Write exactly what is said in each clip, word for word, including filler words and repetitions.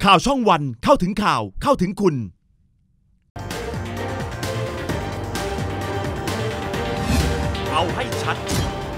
ข่าวช่องวันเข้าถึงข่าวเข้าถึงคุณเอาให้ชัด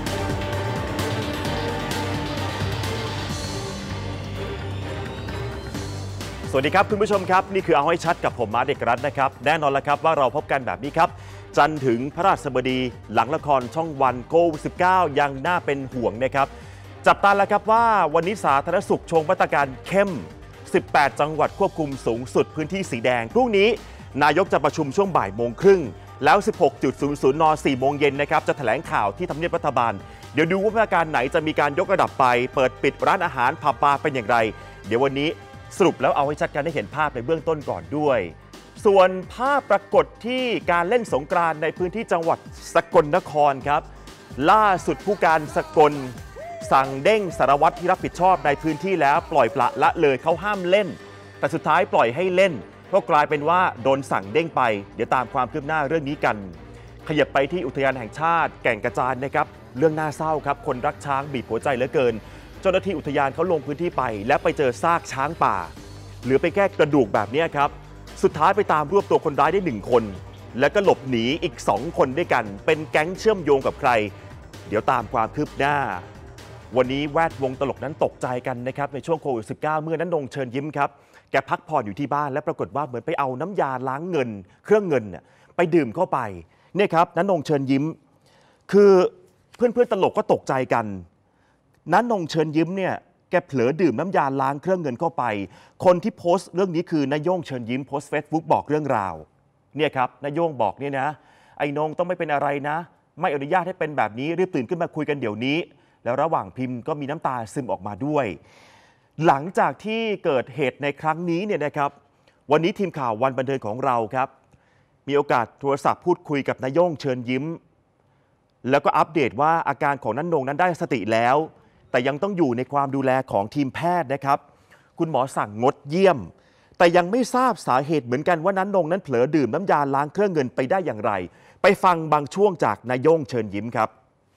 สวัสดีครับคุณผู้ชมครับนี่คือเอาให้ชัดกับผมมาเด็กรัฐนะครับแน่นอนแล้วครับว่าเราพบกันแบบนี้ครับจันทร์ถึงพระราชบดีหลังละครช่องวันโควิด สิบเก้า ยังน่าเป็นห่วงนะครับจับตาแล้วครับว่าวันนี้สาธารณสุขชงมาตรการเข้มสิบแปดจังหวัดควบคุมสูงสุดพื้นที่สีแดงพรุ่งนี้นายกจะประชุมช่วงบ่ายโมงครึ่งแล้ว สิบหกนาฬิกา น สี่โมงเย็นนะครับจะแถลงข่าวที่ทำเนียบรัฐบาลเดี๋ยวดูว่ามาตรการไหนจะมีการยกระดับไปเปิดปิดร้านอาหารผับบาร์เป็นอย่างไรเดี๋ยววันนี้สรุปแล้วเอาให้ชัดกันให้เห็นภาพในเบื้องต้นก่อนด้วยส่วนภาพปรากฏที่การเล่นสงกรานต์ในพื้นที่จังหวัดสกลนครครับล่าสุดผู้การสกลสั่งเด้งสารวัตรที่รับผิดชอบในพื้นที่แล้วปล่อยปละละเลยเขาห้ามเล่นแต่สุดท้ายปล่อยให้เล่นก็กลายเป็นว่าโดนสั่งเด้งไปเดี๋ยวตามความคืบหน้าเรื่องนี้กันขยับไปที่อุทยานแห่งชาติแก่งกระจานนะครับเรื่องน่าเศร้าครับคนรักช้างบีบหัวใจเหลือเกินเจ้าหน้าที่อุทยานเขาลงพื้นที่ไปและไปเจอซากช้างป่าเหลือไปแค่กระดูกแบบนี้ครับสุดท้ายไปตามรวบตัวคนร้ายได้หนึ่งคนแล้วก็หลบหนีอีกสองคนด้วยกันเป็นแก๊งเชื่อมโยงกับใครเดี๋ยวตามความคืบหน้าวันนี้แวดวงตลกนั้นตกใจกันนะครับในช่วงโควิด สิบเก้า เมื่อนั้นนงเชิญยิ้มครับแกพักผ่อนอยู่ที่บ้านและปรากฏว่าเหมือนไปเอาน้ำยาล้างเงินเครื่องเงินไปดื่มเข้าไปเนี่ยครับนั้นนงเชิญยิ้มคือเพื่อนๆตลกก็ตกใจกันนั้นนงเชิญยิ้มเนี่ยแกเผลอดื่มน้ำยาล้างเครื่องเงินเข้าไปคนที่โพสต์เรื่องนี้คือนายโย่งเชิญยิ้มโพสต์เฟซบุ๊กบอกเรื่องราวเนี่ยครับนายโย่งบอกเนี่ยนะไอ้นงต้องไม่เป็นอะไรนะไม่อนุญาตให้เป็นแบบนี้รีบตื่นขึ้นมาคุยกันเดี๋ยวนี้แล้วระหว่างพิมพ์ก็มีน้ำตาซึมออกมาด้วยหลังจากที่เกิดเหตุในครั้งนี้เนี่ยนะครับวันนี้ทีมข่าววันบันเทิงของเราครับมีโอกาสโทรศัพท์พูดคุยกับนายโย่งเชิญยิ้มแล้วก็อัปเดตว่าอาการของนันนงนั้นได้สติแล้วแต่ยังต้องอยู่ในความดูแลของทีมแพทย์นะครับคุณหมอสั่งงดเยี่ยมแต่ยังไม่ทราบสาเหตุเหมือนกันว่านันนงนั้นเผลอดื่มน้ำยาล้างเครื่องเงินไปได้อย่างไรไปฟังบางช่วงจากนายโย่งเชิญยิ้มครับ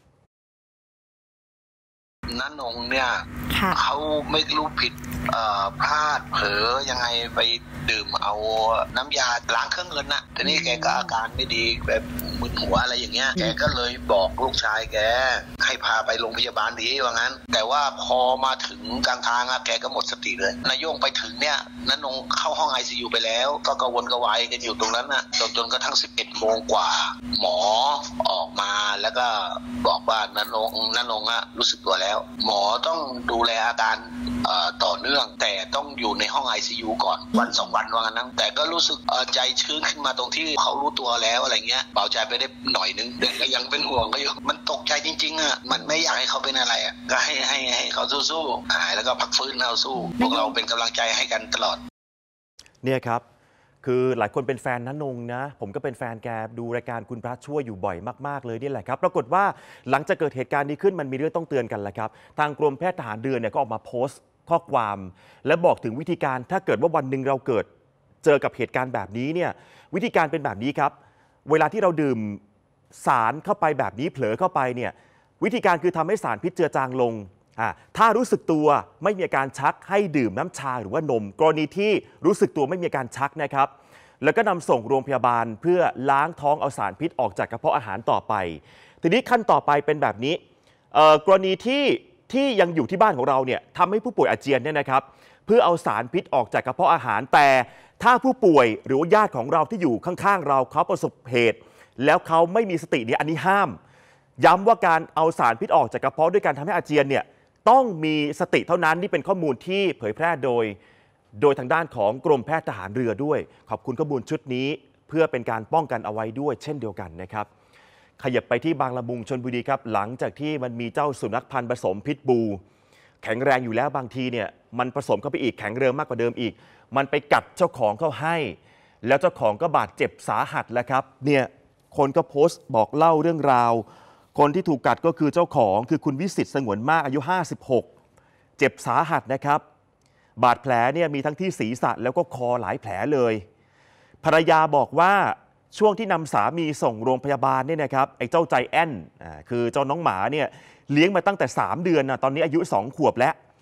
นันนงเนี่ยเขาไม่รู้ผิดพลาดเผลอยังไงไปดื่มเอาน้ำยาล้างเครื่องเงินน่ะทีนี้แกก็อาการไม่ดีแบบมึนหัวอะไรอย่างเงี้ยแกก็เลยบอกลูกชายแกให้พาไปโรงพยาบาลดีว่างั้นแต่ว่าพอมาถึงกลางทางอะแกก็หมดสติเลยนายโย่งไปถึงเนี่ยนันนงเข้าห้อง ไอ ซี ยู ไปแล้วก็กระวนกระวายกันอยู่ตรงนั้นน่ะจนจนกระทั่งสิบเอ็ดโมงกว่าหมอออกมาแล้วก็บอกว่านันนงนันนงอะรู้สึกตัวแล้วหมอต้องดูแลอาการต่อเนื่องแต่ต้องอยู่ในห้อง ไอ ซี ยู ก่อนวันสองวันว่างั้นนะแต่ก็รู้สึกใจชื้นขึ้นมาตรงที่เขารู้ตัวแล้วอะไรเงี้ยเบาใจไปได้หน่อยนึงแต่ก็ยังเป็นห่วงก็อยู่มันตกใจจริงๆอ่ะมันไม่อยากให้เขาเป็นอะไรอ่ะก็ให้ให้ให้เขาสู้ๆหายแล้วก็พักฟื้นเราสู้พวกเราเป็นกำลังใจให้กันตลอดเนี่ยครับคือหลายคนเป็นแฟนนันนงนะผมก็เป็นแฟนแกดูรายการคุณพระช่วยอยู่บ่อยมากๆเลยนี่แหละครับปรากฏว่าหลังจากเกิดเหตุการณ์นี้ขึ้นมันมีเรื่องต้องเตือนกันแหละครับทางกรมแพทย์ทหารเรือเนี่ยก็ออกมาโพสต์ข้อความและบอกถึงวิธีการถ้าเกิดว่าวันหนึ่งเราเกิดเจอกับเหตุการณ์แบบนี้เนี่ยวิธีการเป็นแบบนี้ครับเวลาที่เราดื่มสารเข้าไปแบบนี้เผลอเข้าไปเนี่ยวิธีการคือทำให้สารพิษเจือจางลงถ้ารู้สึกตัวไม่มีอาการชักให้ดื่มน้ำชาหรือว่านมกรณีที่รู้สึกตัวไม่มีอาการชักนะครับแล้วก็นำส่งโรงพยาบาลเพื่อล้างท้องเอาสารพิษออกจากกระเพาะอาหารต่อไปทีนี้ขั้นต่อไปเป็นแบบนี้กรณีที่ที่ยังอยู่ที่บ้านของเราเนี่ยทำให้ผู้ป่วยอาเจียนเนี่ยนะครับเพื่อเอาสารพิษออกจากกระเพาะอาหารแต่ถ้าผู้ป่วยหรือว่าญาติของเราที่อยู่ข้างๆเราเขาประสบเหตุแล้วเขาไม่มีสติเนี่ยอันนี้ห้ามย้ำว่าการเอาสารพิษออกจากกระเพาะด้วยการทำให้อาเจียนเนี่ยต้องมีสติเท่านั้นนี่เป็นข้อมูลที่เผยแพร่โดยโดยทางด้านของกรมแพทย์ทหารเรือด้วยขอบคุณข้อมูลชุดนี้เพื่อเป็นการป้องกันเอาไว้ด้วยเช่นเดียวกันนะครับขยับไปที่บางละมุงชลบุรีครับหลังจากที่มันมีเจ้าสุนัขพันธุ์ผสมพิษบูแข็งแรงอยู่แล้วบางทีเนี่ยมันผสมเข้าไปอีกแข็งแรงมากกว่าเดิมอีกมันไปกัดเจ้าของเข้าให้แล้วเจ้าของก็บาดเจ็บสาหัสแล้วครับเนี่ยคนก็โพสต์บอกเล่าเรื่องราวคนที่ถูกกัดก็คือเจ้าของคือคุณวิสิตสงวนมากอายุห้าสิบหกเจ็บสาหัสนะครับบาดแผลเนี่ยมีทั้งที่ศีรษะแล้วก็คอหลายแผลเลยภรรยาบอกว่าช่วงที่นำสามีส่งโรงพยาบาลเนี่ยนะครับไอ้เจ้าใจแอนคือเจ้าน้องหมาเนี่ยเลี้ยงมาตั้งแต่สามเดือนนะตอนนี้อายุสองขวบแล้ว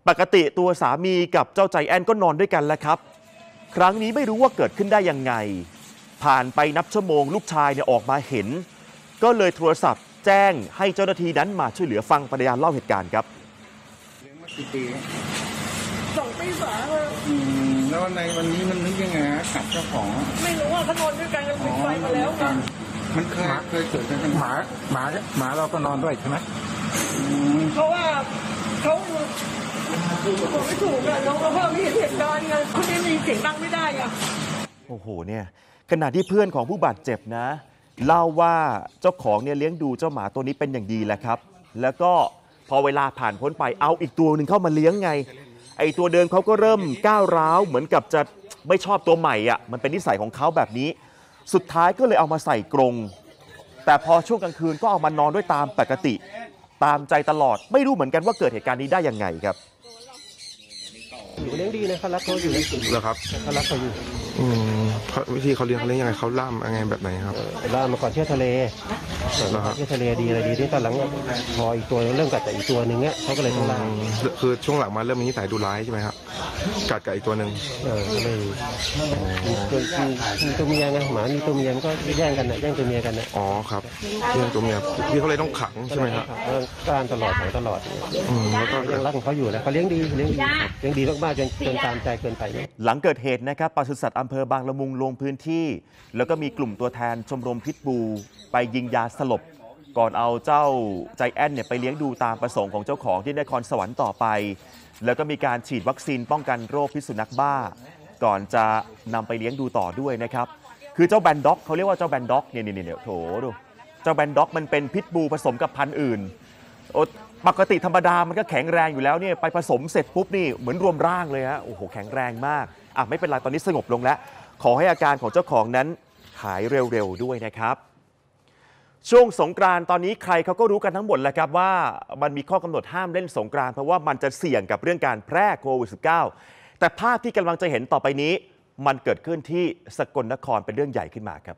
ปกติตัวสามีกับเจ้าใจแอนก็นอนด้วยกันแล้วครับครั้งนี้ไม่รู้ว่าเกิดขึ้นได้ยังไงผ่านไปนับชั่วโมงลูกชายเนี่ยออกมาเห็นก็เลยโทรศัพท์แจ้งให้เจ้าหน้าที่นั้นมาช่วยเหลือฟังภรรยาเล่าเหตุการณ์ครับเลี้ยงมากี่ปีสองปีสามเลยแล้วในวันนี้มันนึกยังไงกับเจ้าของไม่รู้ว่าเขานอนด้วยกันกันปิดไฟมาแล้วกันมันเคยเคยเกิดกันหมาหมาหมาเราก็นอนด้วยใช่ไหมเพราะว่าเขาบอกไม่ถูกอะน้องเขาเพิ่มไม่เห็นเหตุการณ์ไงเขาไม่มีเสียงดังไม่ได้อะโอ้โหเนี่ยขณะที่เพื่อนของผู้บาดเจ็บนะเล่าว่าเจ้าของเนี่ยเลี้ยงดูเจ้าหมาตัวนี้เป็นอย่างดีแหละครับแล้วก็พอเวลาผ่านพ้นไปเอาอีกตัวหนึ่งเข้ามาเลี้ยงไงไอตัวเดิมเขาก็เริ่มก้าวร้าวเหมือนกับจะไม่ชอบตัวใหม่อ่ะมันเป็นนิสัยของเขาแบบนี้สุดท้ายก็เลยเอามาใส่กรงแต่พอช่วงกลางคืนก็เอามานอนด้วยตามปกติตามใจตลอดไม่รู้เหมือนกันว่าเกิดเหตุการณ์นี้ได้ยังไงครับอยู่เลี้ยงดีนะเขารักเขาอยู่เหรอครับเขารักเขาอยู่อืมวิธีเขาเลี้ยงเขาเลี้ยงยังไงเขาล่ามยังไงแบบไหนครับล่ามมาก่อนเที่ยวทะเลเที่ยวทะเลดีอะไรดีที่ตอนหลังพออีกตัวเริ่มกัดแต่อีกตัวหนึ่งเนี้ยเขาก็เลยต้องล่ามคือช่วงหลังมาเริ่มมีนิสัยดุร้ายใช่ไหมครับกัดกับอีกตัวหนึ่งเออเลยตัวตัวเมียไงหมามีตัวเมียก็แย่งกันนะแย่งตัวเมียกันนะอ๋อครับแย่งตัวเมียพี่เขาเลยต้องขังใช่ไหมครับการตลอดตลอดอืมแล้วก็ยังรักของเขาอยู่แล้วเขาเลี้ยงดีเลี้ยงดีเลี้ยงดีมากๆจนจนตามใจเกินไปหลังเกิดเหตุนะครับปศุสัตว์อำเภอบางละมุงลงพื้นที่แล้วก็มีกลุ่มตัวแทนชมรมพิษบูไปยิงยาสลบก่อนเอาเจ้าใจแอนเนี่ยไปเลี้ยงดูตามประสงค์ของเจ้าของที่นครสวรรค์ต่อไปแล้วก็มีการฉีดวัคซีนป้องกันโรคพิษสุนัขบ้าก่อนจะนำไปเลี้ยงดูต่อด้วยนะครับคือเจ้าแบนด็อกเขาเรียกว่าเจ้าแบนด็อกเนี่ยเนี่ยเนี่ยโถดูเจ้าแบนด็อกมันเป็นพิษบูผสมกับพันธุ์อื่นปกติธรรมดามันก็แข็งแรงอยู่แล้วเนี่ยไปผสมเสร็จปุ๊บนี่เหมือนรวมร่างเลยฮะโอ้โหแข็งแรงมากอ่ะไม่เป็นไรตอนนี้สงบลงแล้วขอให้อาการของเจ้าของนั้นหายเร็วๆด้วยนะครับช่วงสงกรานต์ตอนนี้ใครเขาก็รู้กันทั้งหมดแหละครับว่ามันมีข้อกำหนดห้ามเล่นสงกรานต์เพราะว่ามันจะเสี่ยงกับเรื่องการแพร่โควิด สิบเก้า แต่ภาพที่กำลังจะเห็นต่อไปนี้มันเกิดขึ้นที่สกลนครเป็นเรื่องใหญ่ขึ้นมาครับ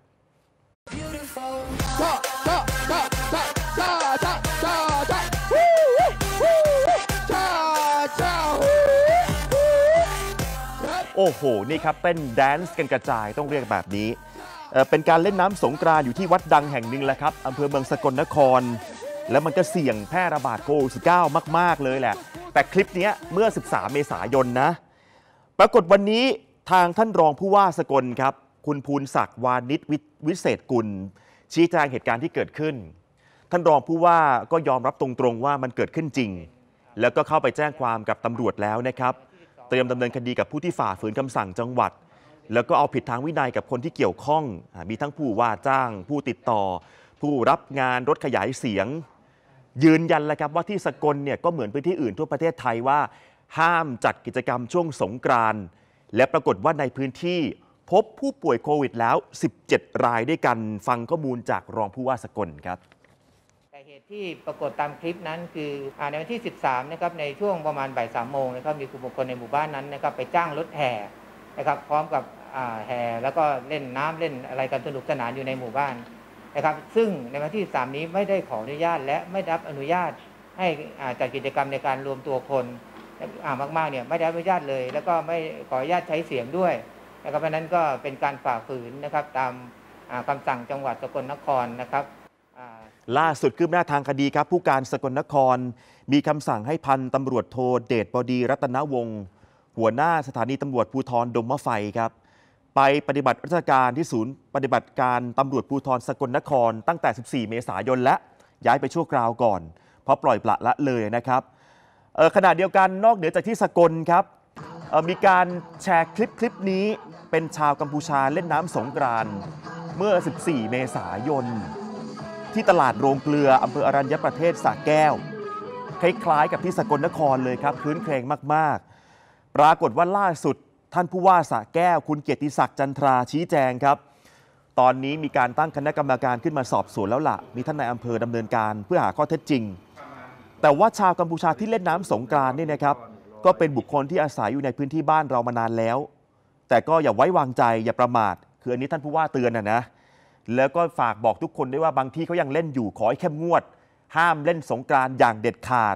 โอ้โหนี่ครับเต้นแดนซ์กันกระจายต้องเรียกแบบนี้เป็นการเล่นน้ำสงกรานต์อยู่ที่วัดดังแห่งหนึ่งแหละครับอำเภอเมืองสกลนครแล้วมันก็เสี่ยงแพร่ระบาดโควิด สิบเก้า มากๆเลยแหละแต่คลิปนี้เมื่อสิบสามเมษายนนะปรากฏวันนี้ทางท่านรองผู้ว่าสกลครับคุณภูลศักดิ์วานิชวิเศษกุลชี้แจงเหตุการณ์ที่เกิดขึ้นท่านรองผู้ว่าก็ยอมรับตรงๆว่ามันเกิดขึ้นจริงแล้วก็เข้าไปแจ้งความกับตำรวจแล้วนะครับเตรียมดำเนินคดีกับผู้ที่ฝ่าฝืนคำสั่งจังหวัดแล้วก็เอาผิดทางวินัยกับคนที่เกี่ยวข้องมีทั้งผู้ว่าจ้างผู้ติดต่อผู้รับงานรถขยายเสียงยืนยันแล้วครับว่าที่สกลเนี่ยก็เหมือนพื้นที่อื่นทั่วประเทศไทยว่าห้ามจัดกิจกรรมช่วงสงกรานต์และปรากฏว่าในพื้นที่พบผู้ป่วยโควิดแล้วสิบเจ็ดรายด้วยกันฟังข้อมูลจากรองผู้ว่าสกลครับแต่เหตุที่ปรากฏตามคลิปนั้นคือในวันที่สิบสามนะครับในช่วงประมาณบ่ายสามโมงนะครับมีกลุ่มบุคคลในหมู่บ้านนั้นนะครับไปจ้างรถแห่นะครับพร้อมกับแห่แล้วก็เล่นน้ำเล่นอะไรกันสนุกสนานอยู่ในหมู่บ้านนะครับซึ่งในวันที่สามนี้ไม่ได้ขออนุญาตและไม่ได้รับอนุญาตให้จัดกิจกรรมในการรวมตัวคนมากๆเนี่ยไม่ได้รับอนุญาตเลยแล้วก็ไม่ขออนุญาตใช้เสียงด้วยนะครับเพราะนั้นก็เป็นการฝ่าฝืนนะครับตามคำสั่งจังหวัดสกลนครนะครับล่าสุดคืบหน้าทางคดีครับผู้การสกลนครมีคำสั่งให้พันตำรวจโทเดชบดีรัตนวงศ์หัวหน้าสถานีตำรวจภูธรดมมะไฟครับไปปฏิบัติราชการที่ศูนย์ปฏิบัติการตำรวจภูธรสกลนครตั้งแต่สิบสี่เมษายนและย้ายไปชั่วคราวก่อนเพราะปล่อยปละละเลยนะครับขณะเดียวกันนอกเหนือจากที่สกลครับมีการแชร์คลิปคลิปนี้เป็นชาวกัมพูชาเล่นน้ำสงกรานต์เมื่อสิบสี่เมษายนที่ตลาดโรงเกลืออำเภออรัญญประเทศสระแก้วคล้ายๆกับที่สกลนครเลยครับพื้นเครงมากๆปรากฏว่าล่าสุดท่านผู้ว่าสระแก้วคุณเกียรติศักดิ์จันทราชี้แจงครับตอนนี้มีการตั้งคณะกรรมการขึ้นมาสอบสวนแล้วล่ะมีท่านนายอำเภอดำเนินการเพื่อหาข้อเท็จจริงแต่ว่าชาวกัมพูชาที่เล่นน้ำสงกรานต์นี่นะครับก็เป็นบุคคลที่อาศัยอยู่ในพื้นที่บ้านเรามานานแล้วแต่ก็อย่าไว้วางใจอย่าประมาทคืออันนี้ท่านผู้ว่าเตือนนะนะแล้วก็ฝากบอกทุกคนด้วยว่าบางที่เขายังเล่นอยู่ขอให้เข้มงวดห้ามเล่นสงกรานต์อย่างเด็ดขาด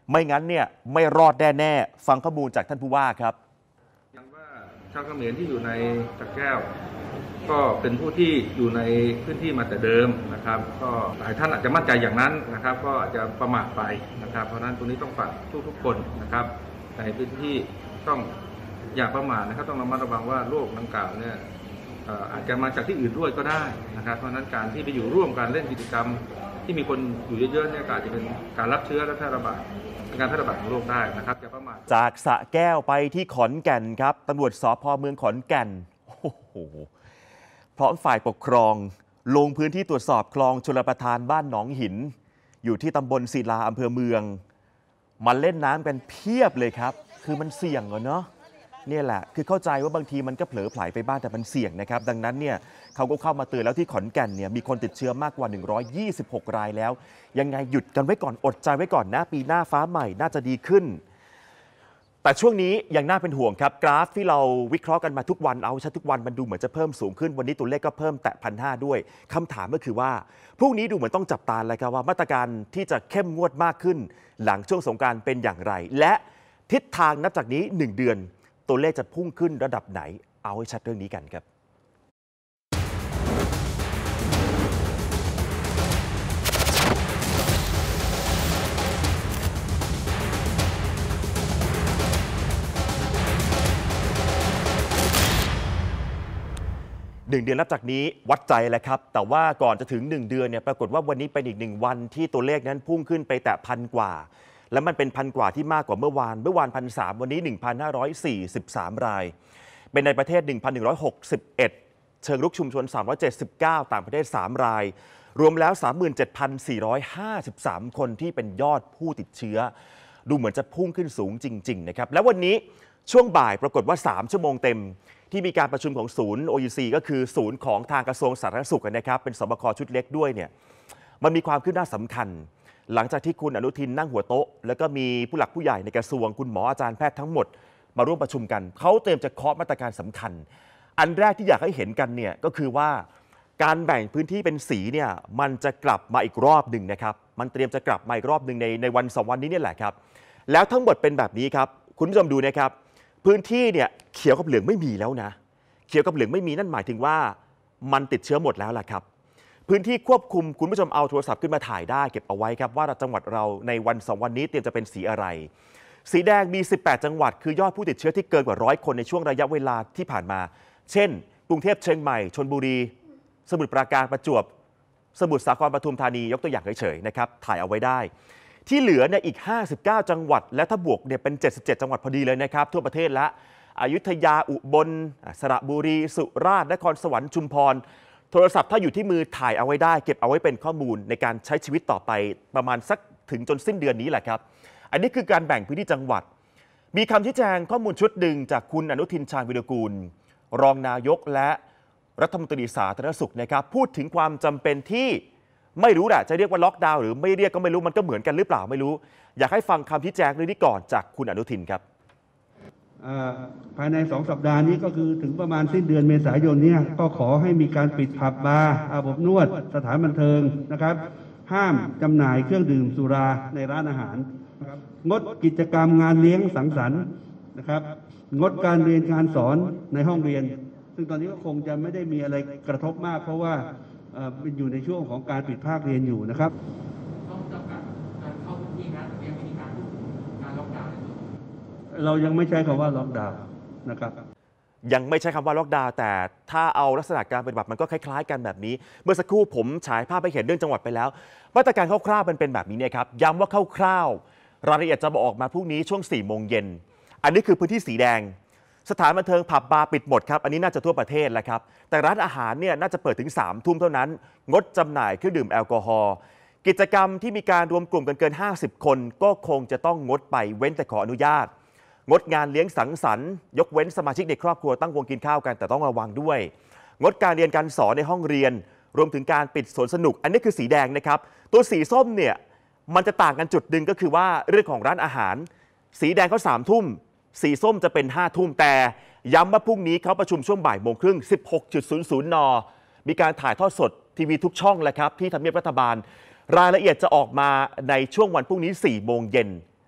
ไม่งั้นเนี่ยไม่รอดแน่ๆฟังข้อมูลจากท่านผู้ว่าครับย้ำว่าชาวเขมรที่อยู่ในสระแก้วก็เป็นผู้ที่อยู่ในพื้นที่มาแต่เดิมนะครับก็หลายท่านอาจจะมั่นใจอย่างนั้นนะครับก็อาจจะประมาทไปนะครับเพราะฉะนั้นตรงนี้ต้องฝากทุกๆคนนะครับในพื้นที่ต้องอย่าประมาทนะครับต้องระมัดระวังว่าโรคดังกล่าวเนี่ยอาจจะมาจากที่อื่นด้วยก็ได้นะครับเพราะฉะนั้นการที่ไปอยู่ร่วมกันเล่นกิจกรรมที่มีคนอยู่เยอะๆเนี่ยอาจจะเป็นการรับเชื้อและแพร่ระบาดเป็นการแพร่ระบาดของโรคได้นะครับอย่าประมาทจากสระแก้วไปที่ขอนแก่นครับตำรวจสภ.เมืองขอนแก่นโอ้โหพร้อมฝ่ายปกครองลงพื้นที่ตรวจสอบคลองชลประทานบ้านหนองหินอยู่ที่ตำบลศิลาอำเภอเมืองมาเล่นน้ำกันเพียบเลยครับคือมันเสี่ยงเหรอเนาะเนี่ยแหละคือเข้าใจว่าบางทีมันก็เผลอไผลไปบ้างแต่มันเสี่ยงนะครับดังนั้นเนี่ยเขาก็เข้ามาเตือนแล้วที่ขอนแก่นเนี่ยมีคนติดเชื้อมากกว่าหนึ่งร้อยยี่สิบหกรายแล้วยังไงหยุดกันไว้ก่อนอดใจไว้ก่อนนะปีหน้าฟ้าใหม่น่าจะดีขึ้นแต่ช่วงนี้ยังน่าเป็นห่วงครับกราฟที่เราวิเคราะห์กันมาทุกวันเอาชัดทุกวันมันดูเหมือนจะเพิ่มสูงขึ้นวันนี้ตัวเลขก็เพิ่มแตะพันห้าด้วยคำถามก็คือว่าพรุ่งนี้ดูเหมือนต้องจับตาเลยครับว่ามาตรการที่จะเข้มงวดมากขึ้นหลังช่วงสงกรานต์เป็นอย่างไรและทิศทางนับจากนี้หนึ่งเดือนตัวเลขจะพุ่งขึ้นระดับไหนเอาให้ชัดเรื่องนี้กันครับหนึ่งเดือนนับจากนี้วัดใจแล้วครับแต่ว่าก่อนจะถึงหนึ่งเดือนเนี่ยปรากฏว่าวันนี้เป็นอีกหนึ่งวันที่ตัวเลขนั้นพุ่งขึ้นไปแตะพันกว่าและมันเป็นพันกว่าที่มากกว่าเมื่อวานเมื่อวานพันสามวันนี้ หนึ่งพันห้าร้อยสี่สิบสาม รายเป็นในประเทศ หนึ่งพันหนึ่งร้อยหกสิบเอ็ด เชิงรุกชุมชนสามร้อยเจ็ดสิบเก้าต่างประเทศสามรายรวมแล้ว สามหมื่นเจ็ดพันสี่ร้อยห้าสิบสาม คนที่เป็นยอดผู้ติดเชื้อดูเหมือนจะพุ่งขึ้นสูงจริงๆนะครับแล้ววันนี้ช่วงบ่ายปรากฏว่าสามชั่วโมงเต็มที่มีการประชุมของศูนย์ โอ ยู ซี ก็คือศูนย์ของทางกระทรวงสาธารณสุขนะครับเป็นสบคชุดเล็กด้วยเนี่ยมันมีความคืบหน้าสำคัญหลังจากที่คุณอนุทินนั่งหัวโต๊ะแล้วก็มีผู้หลักผู้ใหญ่ในกระทรวงคุณหมออาจารย์แพทย์ทั้งหมดมาร่วมประชุมกันเขาเตรียมจะเคาะมาตรการสำคัญอันแรกที่อยากให้เห็นกันเนี่ยก็คือว่าการแบ่งพื้นที่เป็นสีเนี่ยมันจะกลับมาอีกรอบหนึ่งนะครับมันเตรียมจะกลับมาอีกรอบหนึ่งในในวันสองวันนี้เนี่ยแหละครับแล้วทั้งหมดเป็นแบบนี้ครับคุณผู้ชมดูนะครับพื้นที่เนี่ยเขียวกับเหลืองไม่มีแล้วนะเขียวกับเหลืองไม่มีนั่นหมายถึงว่ามันติดเชื้อหมดแล้วล่ะครับพื้นที่ควบคุมคุณผู้ชมเอาโทรศัพท์ขึ้นมาถ่ายได้เก็บเอาไว้ครับว่าจังหวัดเราในวันสองวันนี้เตรียมจะเป็นสีอะไรสีแดงมีสิบแปดจังหวัดคือยอดผู้ติดเชื้อที่เกินกว่าร้อยคนในช่วงระยะเวลาที่ผ่านมาเช่นกรุงเทพเชียงใหม่ชลบุรีสมุทรปราการประจวบสมุทรสาครปทุมธานียกตัวอย่างเฉยๆนะครับถ่ายเอาไว้ได้ที่เหลือเนี่ยอีกห้าสิบเก้าจังหวัดและถ้าบวกเนี่ยเป็นเจ็ดสิบเจ็ดจังหวัดพอดีเลยนะครับทั่วประเทศละอยุธยาอุบลสระบุรีสุราษฎร์นครสวรรค์ชุมพรโทรศัพท์ถ้าอยู่ที่มือถ่ายเอาไว้ได้เก็บเอาไว้เป็นข้อมูลในการใช้ชีวิตต่อไปประมาณสักถึงจนสิ้นเดือนนี้แหละครับอันนี้คือการแบ่งพื้นที่จังหวัดมีคำชี้แจงข้อมูลชุดหนึ่งจากคุณอนุทินชาญวิรากูลรองนายกและรัฐมนตรีสาธารณสุขนะครับพูดถึงความจำเป็นที่ไม่รู้แหละจะเรียกว่าล็อกดาวน์หรือไม่เรียกก็ไม่รู้มันก็เหมือนกันหรือเปล่าไม่รู้อยากให้ฟังคำชี้แจงเรื่องนี้ก่อนจากคุณอนุทินครับภายในสองสัปดาห์นี้ก็คือถึงประมาณสิ้นเดือนเมษายนเนี่ยก็ขอให้มีการปิดผับบาร์อาบอบนวดสถานบันเทิงนะครับห้ามจำหน่ายเครื่องดื่มสุราในร้านอาหารนะครับงดกิจกรรมงานเลี้ยงสังสรรค์นะครับงดการเรียนการสอนในห้องเรียนซึ่งตอนนี้ก็คงจะไม่ได้มีอะไรกระทบมากเพราะว่าเป็นอยู่ในช่วงของการปิดภาคเรียนอยู่นะครับเรายังไม่ใช้คำว่าล็อกดาวน์นะครับยังไม่ใช้คำว่าล็อกดาวน์แต่ถ้าเอาลักษณะการปฏิบัติมันก็คล้ายๆกันแบบนี้เมื่อสักครู่ผมฉายภาพไปเห็นเรื่องจังหวัดไปแล้วมาตรการคร่าวๆมันเป็นแบบนี้เนี่ยครับย้ำว่าคร่าวๆรายละเอียดจะออกมาพรุ่งนี้ช่วงสี่โมงเย็นอันนี้คือพื้นที่สีแดงสถานบันเทิงผับบาร์ปิดหมดครับอันนี้น่าจะทั่วประเทศแล้วครับแต่ร้านอาหารเนี่ยน่าจะเปิดถึงสามทุ่มเท่านั้นงดจำหน่ายเครื่องดื่มแอลกอฮอล์กิจกรรมที่มีการรวมกลุ่มกันเกินห้าสิบคนก็คงจะต้องงดไปเว้นแต่ขออนุญาตงดงานเลี้ยงสังสรรค์ยกเว้นสมาชิกในครอบครัวตั้งวงกินข้าวกันแต่ต้องระวังด้วยงดการเรียนการสอนในห้องเรียนรวมถึงการปิดสวนสนุกอันนี้คือสีแดงนะครับตัวสีส้มเนี่ยมันจะต่างกันจุดหนึ่งก็คือว่าเรื่องของร้านอาหารสีแดงเขาสามทุ่มสีส้มจะเป็นห้าทุ่มแต่ย้ำว่าพรุ่งนี้เขาประชุมช่วงบ่ายโมงครึ่ง สิบหกนาฬิกา นมีการถ่ายทอดสดทีวีทุกช่องแหละครับที่ทำเนียบรัฐบาลรายละเอียดจะออกมาในช่วงวันพรุ่งนี้สี่โมงเย็น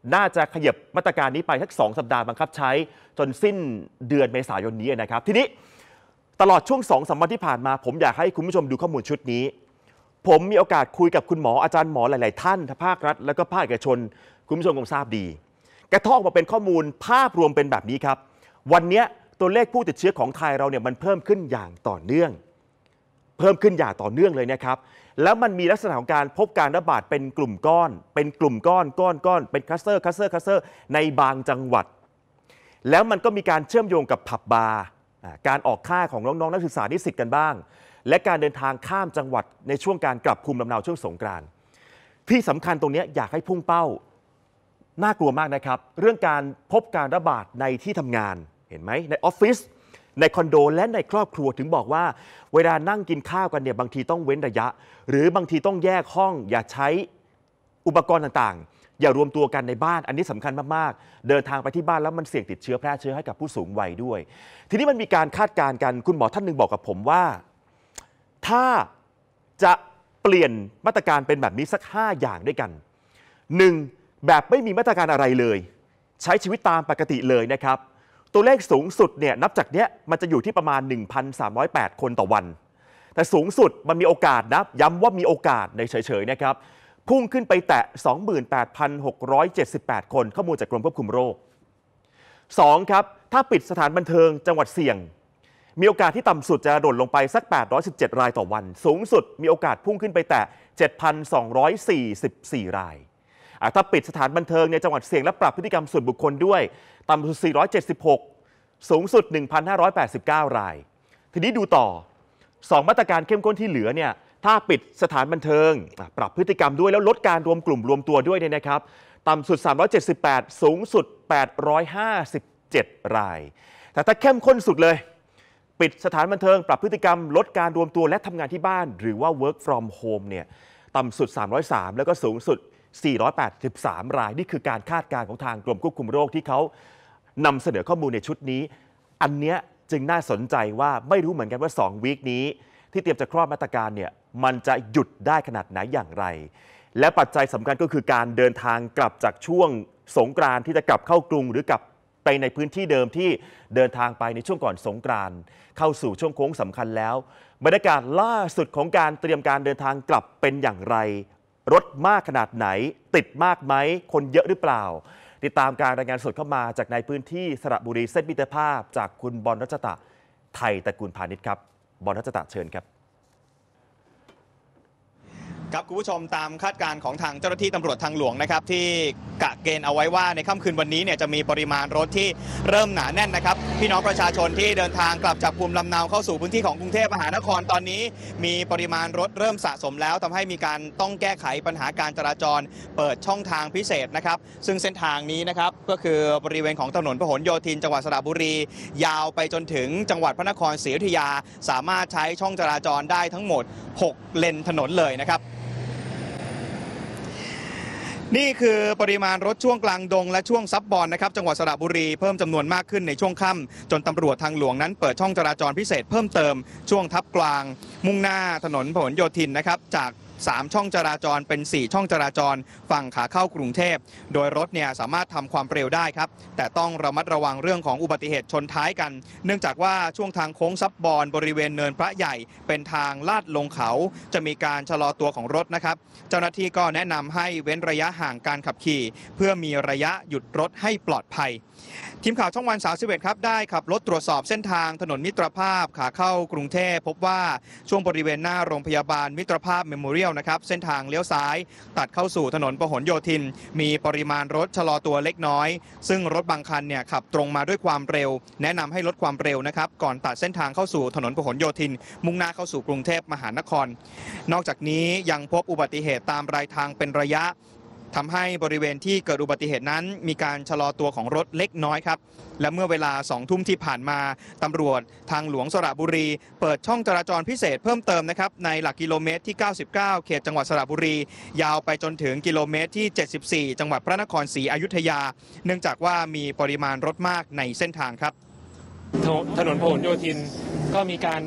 น่าจะขยับมาตรการนี้ไปสักสองสัปดาห์บังคับใช้จนสิ้นเดือนเมษายนนี้นะครับทีนี้ตลอดช่วงสองสามวันที่ผ่านมาผมอยากให้คุณผู้ชมดูข้อมูลชุดนี้ผมมีโอกาสคุยกับคุณหมออาจารย์หมอหลายๆท่านทั้งภาครัฐและก็ภาคเอกชนคุณผู้ชมคงทราบดีกระทอกมาเป็นข้อมูลภาพรวมเป็นแบบนี้ครับวันนี้ตัวเลขผู้ติดเชื้อของไทยเราเนี่ยมันเพิ่มขึ้นอย่างต่อเนื่องเพิ่มขึ้นอย่างต่อเนื่องเลยนะครับแล้วมันมีลักษณะของการพบการระบาดเป็นกลุ่มก้อนเป็นกลุ่มก้อนก้อนก้อนเป็นคลัสเตอร์คลัสเตอร์คลัสเตอร์ในบางจังหวัดแล้วมันก็มีการเชื่อมโยงกับผับบาร์การออกค่าของน้องๆนักศึกษานิสิตกันบ้างและการเดินทางข้ามจังหวัดในช่วงการกลับภูมิลำเนาช่วงสงกรานต์ที่สำคัญตรงนี้อยากให้พุ่งเป้าน่ากลัวมากนะครับเรื่องการพบการระบาดในที่ทำงานเห็นไหมในออฟฟิศในคอนโดและในครอบครัวถึงบอกว่าเวลานั่งกินข้าวกันเนี่ยบางทีต้องเว้นระยะหรือบางทีต้องแยกห้องอย่าใช้อุปกรณ์ต่างๆอย่ารวมตัวกันในบ้านอันนี้สำคัญมากๆเดินทางไปที่บ้านแล้วมันเสี่ยงติดเชื้อแพร่เชื้อให้กับผู้สูงวัยด้วยทีนี้มันมีการคาดการณ์กันคุณหมอท่านหนึ่งบอกกับผมว่าถ้าจะเปลี่ยนมาตรการเป็นแบบนี้สักห้าอย่างด้วยกันหนึ่งแบบไม่มีมาตรการอะไรเลยใช้ชีวิตตามปกติเลยนะครับตัวเลขสูงสุดเนี่ยนับจากเนี้ยมันจะอยู่ที่ประมาณ หนึ่งพันสามร้อยแปด คนต่อวันแต่สูงสุดมันมีโอกาสนะย้ำว่ามีโอกาสในเฉยๆนะครับพุ่งขึ้นไปแตะ สองหมื่นแปดพันหกร้อยเจ็ดสิบแปด คนข้อมูลจากกรมควบคุมโรคสองครับถ้าปิดสถานบันเทิงจังหวัดเสี่ยงมีโอกาสที่ต่ำสุดจะโดดลงไปสักแปดร้อยสิบเจ็ดรายต่อวันสูงสุดมีโอกาสพุ่งขึ้นไปแตะ เจ็ดพันสองร้อยสี่สิบสี่ รายถ้าปิดสถานบันเทิงในจังหวัดเสี่ยงและปรับพฤติกรรมส่วนบุคคลด้วยต่ำสุดสี่ร้อยเจ็ดสิบหกสูงสุด หนึ่งพันห้าร้อยแปดสิบเก้า รายทีนี้ดูต่อสองมาตรการเข้มข้นที่เหลือเนี่ยถ้าปิดสถานบันเทิงปรับพฤติกรรมด้วยแล้วลดการรวมกลุ่มรวมตัวด้วยเนี่ยนะครับต่ำสุดสามร้อยเจ็ดสิบแปดสูงสุดแปดร้อยห้าสิบเจ็ดรายแต่ถ้าเข้มข้นสุดเลยปิดสถานบันเทิงปรับพฤติกรรมลดการรวมตัวและทำงานที่บ้านหรือว่า work from home เนี่ยต่ำสุดสามร้อยสามแล้วก็สูงสุดสี่ร้อยแปดสิบสามรายนี่คือการคาดการณ์ของทางกรมควบคุมโรคที่เขานำเสนอข้อมูลในชุดนี้อันเนี้ยจึงน่าสนใจว่าไม่รู้เหมือนกันว่าสองวีคนี้ที่เตรียมจะครอบมาตรการเนี่ยมันจะหยุดได้ขนาดไหนอย่างไรและปัจจัยสำคัญก็คือการเดินทางกลับจากช่วงสงกรานต์ที่จะกลับเข้ากรุงหรือกลับไปในพื้นที่เดิมที่เดินทางไปในช่วงก่อนสงกรานต์เข้าสู่ช่วงโค้งสำคัญแล้วบรรยากาศล่าสุดของการเตรียมการเดินทางกลับเป็นอย่างไรรถมากขนาดไหนติดมากไหมคนเยอะหรือเปล่าติดตามการรายงานสดเข้ามาจากในพื้นที่สระบุรีเส้นมิตรภาพจากคุณบอลรัชตะไทยตระกูลพาณิชย์ครับบอลรัชตะเชิญครับครับคุณผู้ชมตามคาดการณ์ของทางเจ้าหน้าที่ตำรวจทางหลวงนะครับที่กะเกณฑ์เอาไว้ว่าในค่ำคืนวันนี้เนี่ยจะมีปริมาณรถที่เริ่มหนาแน่นนะครับพี่น้องประชาชนที่เดินทางกลับจากภูมิลำเนาเข้าสู่พื้นที่ของกรุงเทพมหานครตอนนี้มีปริมาณรถเริ่มสะสมแล้วทำให้มีการต้องแก้ไขปัญหาการจราจรเปิดช่องทางพิเศษนะครับซึ่งเส้นทางนี้นะครับก็คือบริเวณของถนนพหลโยธินจังหวัดสระบุรียาวไปจนถึงจังหวัดพระนครศรีอยุธยาสามารถใช้ช่องจราจรได้ทั้งหมดหกเลนถนนเลยนะครับนี่คือปริมาณรถช่วงกลางดงและช่วงซับบอนนะครับจังหวัดสระบุรีเพิ่มจำนวนมากขึ้นในช่วงค่ำจนตำรวจทางหลวงนั้นเปิดช่องจราจรพิเศษเพิ่มเติมช่วงทับกลางมุ่งหน้าถนนพหลโยธินนะครับจากสามช่องจราจรเป็นสี่ช่องจราจรฝั่งขาเข้ากรุงเทพโดยรถเนี่ยสามารถทำความเร็วได้ครับแต่ต้องระมัดระวังเรื่องของอุบัติเหตุชนท้ายกันเนื่องจากว่าช่วงทางโค้งซับบอนบริเวณเนินพระใหญ่เป็นทางลาดลงเขาจะมีการชะลอตัวของรถนะครับเจ้าหน้าที่ก็แนะนำให้เว้นระยะห่างการขับขี่เพื่อมีระยะหยุดรถให้ปลอดภัยทีมข่าวช่องวันสามสิบเอ็ดครับได้ขับรถตรวจสอบเส้นทางถนนมิตรภาพขาเข้ากรุงเทพพบว่าช่วงบริเวณหน้าโรงพยาบาลมิตรภาพเมโมเรียลนะครับเส้นทางเลี้ยวซ้ายตัดเข้าสู่ถนนพหลโยธินมีปริมาณรถชะลอตัวเล็กน้อยซึ่งรถบางคันเนี่ยขับตรงมาด้วยความเร็วแนะนำให้ลดความเร็วนะครับก่อนตัดเส้นทางเข้าสู่ถนนพหลโยธินมุ่งหน้าเข้าสู่กรุงเทพมหานครนอกจากนี้ยังพบอุบัติเหตุตามรายทางเป็นระยะทำให้บริเวณที่เกิดอุบัติเหตุนั้นมีการชะลอตัวของรถเล็กน้อยครับและเมื่อเวลาสองทุ่มที่ผ่านมาตำรวจทางหลวงสระบุรีเปิดช่องจราจรพิเศษเพิ่มเติมนะครับในหลักกิโลเมตรที่เก้าสิบเก้าเขตจังหวัดสระบุรียาวไปจนถึงกิโลเมตรที่เจ็ดสิบสี่จังหวัดพระนครศรีอยุธยาเนื่องจากว่ามีปริมาณรถมากในเส้นทางครับถนนพหลโยธินก็มีการ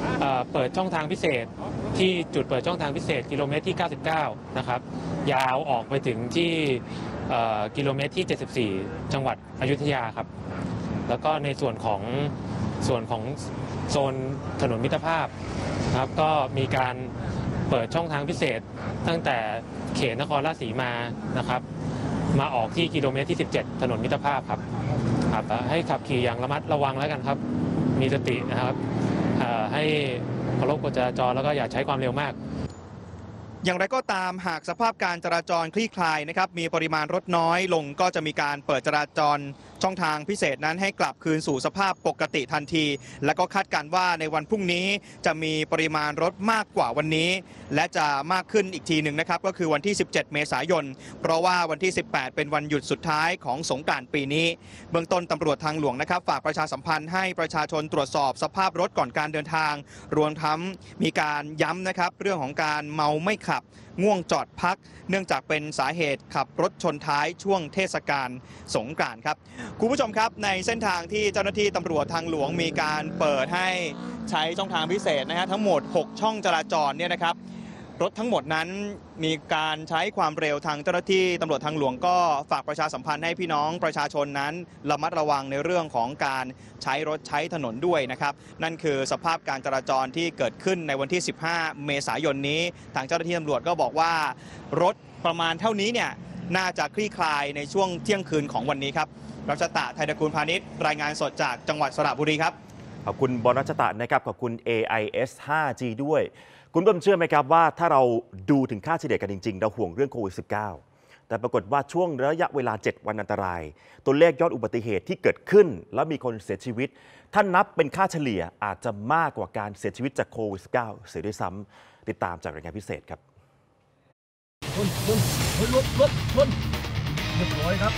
เปิดช่องทางพิเศษที่จุดเปิดช่องทางพิเศษกิโลเมตรที่เก้าสิบเก้านะครับยาวออกไปถึงที่กิโลเมตรที่เจ็ดสิบสี่จังหวัดอยุธยาครับแล้วก็ในส่วนของส่วนของโซนถนนมิตรภาพนะครับก็มีการเปิดช่องทางพิเศษตั้งแต่เขตนครราชสีมานะครับมาออกที่กิโลเมตรที่สิบเจ็ดถนนมิตรภาพครับครับให้ขับขี่อย่างระมัดระวังแล้วกันครับมีสตินะครับให้เคารพกฎจราจรแล้วก็อย่าใช้ความเร็วมากอย่างไรก็ตามหากสภาพการจราจรคลี่คลายนะครับมีปริมาณรถน้อยลงก็จะมีการเปิดจราจรช่องทางพิเศษนั้นให้กลับคืนสู่สภาพปกติทันทีและก็คาดการณ์ว่าในวันพรุ่งนี้จะมีปริมาณรถมากกว่าวันนี้และจะมากขึ้นอีกทีหนึ่งนะครับก็คือวันที่สิบเจ็ดเมษายนเพราะว่าวันที่สิบแปดเป็นวันหยุดสุดท้ายของสงกรานต์ปีนี้เบื้องต้นตำรวจทางหลวงนะครับฝากประชาสัมพันธ์ให้ประชาชนตรวจสอบสภาพรถก่อนการเดินทางรวมทั้งมีการย้ำนะครับเรื่องของการเมาไม่ขับง่วงจอดพักเนื่องจากเป็นสาเหตุขับรถชนท้ายช่วงเทศกาลสงกรานต์ครับคุณผู้ชมครับในเส้นทางที่เจ้าหน้าที่ตำรวจทางหลวงมีการเปิดให้ใช้ช่องทางพิเศษนะฮะทั้งหมดหกช่องจราจรเนี่ยนะครับรถทั้งหมดนั้นมีการใช้ความเร็วทางเจ้าหน้าที่ตำรวจทางหลวงก็ฝากประชาสัมพันธ์ให้พี่น้องประชาชนนั้นระมัดระวังในเรื่องของการใช้รถใช้ถนนด้วยนะครับนั่นคือสภาพการจราจรที่เกิดขึ้นในวันที่สิบห้าเมษายนนี้ทางเจ้าหน้าที่ตำรวจก็บอกว่ารถประมาณเท่านี้เนี่ยน่าจะคลี่คลายในช่วงเที่ยงคืนของวันนี้ครับรัชตะ ไทยตระกูลพาณิชย์รายงานสดจากจังหวัดสระบุรีครับขอบคุณบอลรัชตะนะครับขอบคุณ เอ ไอ เอส ไฟว์ จี ด้วยคุณผู้ชมเชื่อไหมครับว่าถ้าเราดูถึงค่าเฉลี่ยกันจริงๆเราห่วงเรื่องโควิด สิบเก้า แต่ปรากฏว่าช่วงระยะเวลาเจ็ดวันอันตรายตัวเลขยอดอุบัติเหตุที่เกิดขึ้นแล้วมีคนเสียชีวิตถ้านับเป็นค่าเฉลี่ยอาจจะมากกว่าการเสียชีวิตจากโควิด สิบเก้า เสียด้วยซ้ำติดตามจากรายงานพิเศษครับชนชนชนรถรถชนเรียบร้อยครับ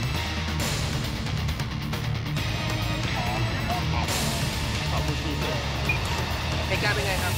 เหตุการณ์เป็นไงครับ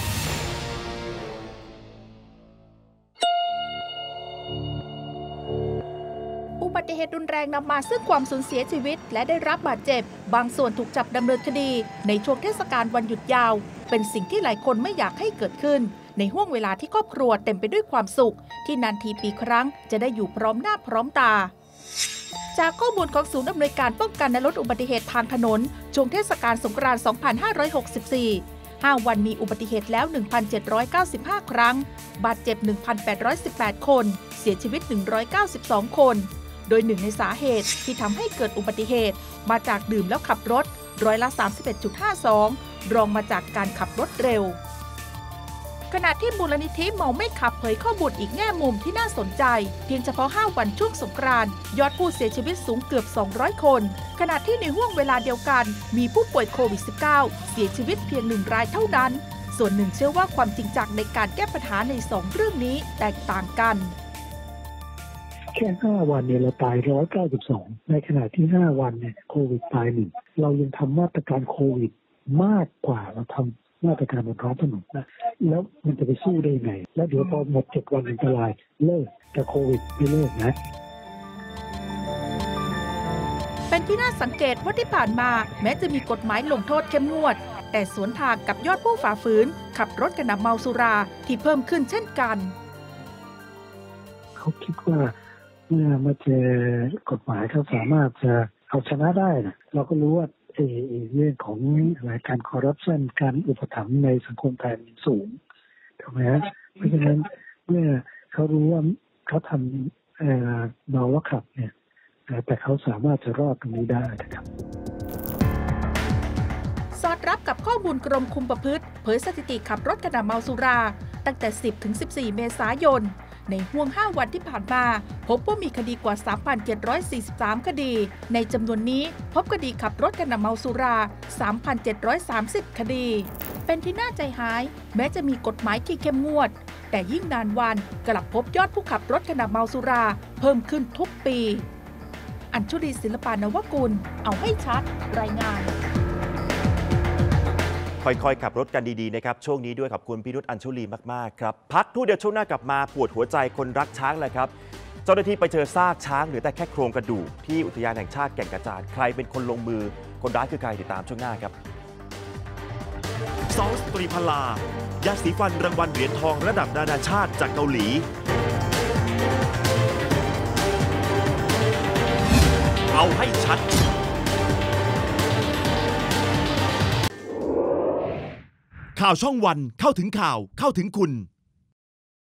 อุบัติเหตุรุนแรงนำมาซึ่งความสูญเสียชีวิตและได้รับบาดเจ็บบางส่วนถูกจับดำเนินคดีในช่วงเทศกาลวันหยุดยาวเป็นสิ่งที่หลายคนไม่อยากให้เกิดขึ้นในห้วงเวลาที่ครอบครัวเต็มไปด้วยความสุขที่นานทีปีครั้งจะได้อยู่พร้อมหน้าพร้อมตาจากข้อมูลของศูนย์อำนวยการป้องกันและลดอุบัติเหตุทางถนนช่วงเทศกาลสงกรานต์ สองพันห้าร้อยหกสิบสี่ ห้า วันมีอุบัติเหตุแล้ว หนึ่งพันเจ็ดร้อยเก้าสิบห้า ครั้งบาดเจ็บ หนึ่งพันแปดร้อยสิบแปด คนเสียชีวิต หนึ่งร้อยเก้าสิบสอง คนโดยหนึ่งในสาเหตุที่ทำให้เกิดอุบัติเหตุมาจากดื่มแล้วขับรถร้อยละ สามสิบเอ็ดจุดห้าสอง รองมาจากการขับรถเร็วขณะที่มูลนิธิเมาไม่ขับเผยข้อมูลอีกแง่มุมที่น่าสนใจเพียงเฉพาะห้าวันช่วงสงกรานต์ยอดผู้เสียชีวิตสูงเกือบสองร้อยคนขณะที่ในห้วงเวลาเดียวกันมีผู้ป่วยโควิด สิบเก้า เสียชีวิตเพียงหนึ่งรายเท่านั้นส่วนหนึ่งเชื่อว่าความจริงจังในการแก้ปัญหาในสองเรื่องนี้แตกต่างกันแค่ห้าวันเนี่ยเราตายหนึ่งร้อยเก้าสิบสองในขณะที่ห้าวันเนี่ยโควิดตายหนึ่งเรายังทำมาตรการโควิดมากกว่าเราทำมาตรการบนท้องถนนนะแล้วมันจะไปสู้ได้ไงแล้วเดี๋ยวพอหมดเจ็ดวันอันตรายเลิกแต่โควิดไม่เลิกนะเป็นที่น่าสังเกตว่าที่ผ่านมาแม้จะมีกฎหมายลงโทษเข้มงวดแต่สวนทางกับยอดผู้ฝ่าฝืนขับรถขณะเมาสุราที่เพิ่มขึ้นเช่นกันเขาคิดว่าเมื่อมาเจอกฎหมายเขาสามารถจะเอาชนะได้นะเราก็รู้ว่าเรื่องของการคอร์รัปชันการอุปถัมภ์ในสังคมไทยสูงถูกไหมฮะเพราะฉะนั้นเมื่อเขารู้ว่าเขาทำเมาแล้วขับเนี่ยแต่เขาสามารถจะรอดตรงนี้ได้นะครับสอดรับกับข้อมูลกรมคุมประพฤติเผยสถิติขับรถขณะเมาสุราตั้งแต่สิบถึงสิบสี่เมษายนในห่วงห้าวันที่ผ่านมาพบว่ามีคดีกว่า สามพันเจ็ดร้อยสี่สิบสาม คดีในจำนวนนี้พบคดีขับรถขณะเมาสุรา สามพันเจ็ดร้อยสามสิบ คดีเป็นที่น่าใจหายแม้จะมีกฎหมายที่เข้มงวดแต่ยิ่งนานวันกลับพบยอดผู้ขับรถขณะเมาสุราเพิ่มขึ้นทุกปีอัญชุลีศิลปานวกุลเอาให้ชัดรายงานค่อยๆขับรถกันดีๆนะครับช่วงนี้ด้วยขอบคุณพี่นุชอัญชุลีมากๆครับพักทู่เดียวช่วงหน้ากลับมาปวดหัวใจคนรักช้างเลยครับเจ้าหน้าที่ไปเจอซากช้างหรือแต่แค่โครงกระดูกที่อุทยานแห่งชาติแก่งกระจานใครเป็นคนลงมือคนร้ายคือใครติดตามช่วงหน้าครับซอสตรีพลายาสีฟันรางวัลเหรียญทองระดับนานาชาติจากเกาหลีเอาให้ชัดข่าวช่องวันเข้าถึงข่าวเข้าถึงคุณ